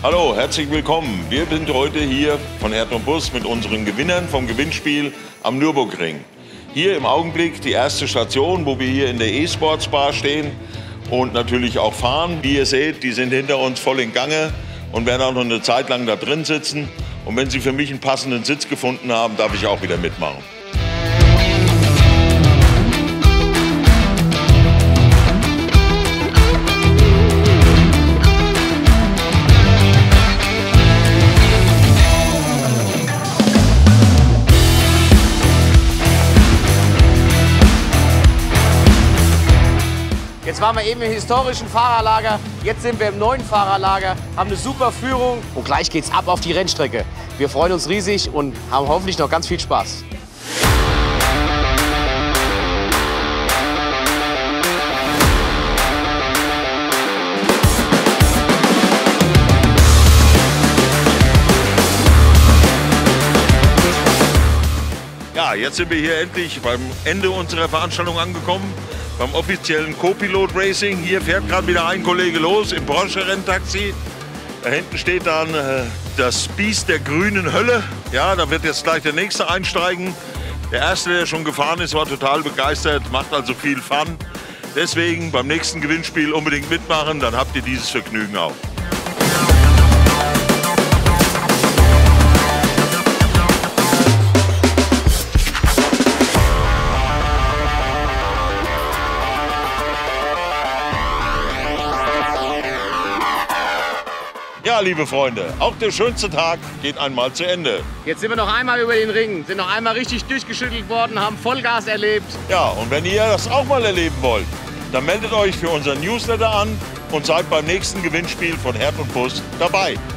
Hallo, herzlich willkommen. Wir sind heute hier von Herd und Bus mit unseren Gewinnern vom Gewinnspiel am Nürburgring. Hier im Augenblick die erste Station, wo wir hier in der E-Sports Bar stehen und natürlich auch fahren. Wie ihr seht, die sind hinter uns voll in Gange und werden auch noch eine Zeit lang da drin sitzen. Und wenn Sie für mich einen passenden Sitz gefunden haben, darf ich auch wieder mitmachen. Jetzt waren wir eben im historischen Fahrerlager, jetzt sind wir im neuen Fahrerlager, haben eine super Führung und gleich geht's ab auf die Rennstrecke. Wir freuen uns riesig und haben hoffentlich noch ganz viel Spaß. Ja, jetzt sind wir hier endlich beim Ende unserer Veranstaltung angekommen. Beim offiziellen Co-Pilot Racing. Hier fährt gerade wieder ein Kollege los im Porsche-Renntaxi. Da hinten steht dann das Biest der grünen Hölle. Ja, da wird jetzt gleich der nächste einsteigen. Der erste, der schon gefahren ist, war total begeistert, macht also viel Fun. Deswegen beim nächsten Gewinnspiel unbedingt mitmachen, dann habt ihr dieses Vergnügen auch. Ja, liebe Freunde, auch der schönste Tag geht einmal zu Ende. Jetzt sind wir noch einmal über den Ring, sind noch einmal richtig durchgeschüttelt worden, haben Vollgas erlebt. Ja, und wenn ihr das auch mal erleben wollt, dann meldet euch für unseren Newsletter an und seid beim nächsten Gewinnspiel von Herd und Bus dabei.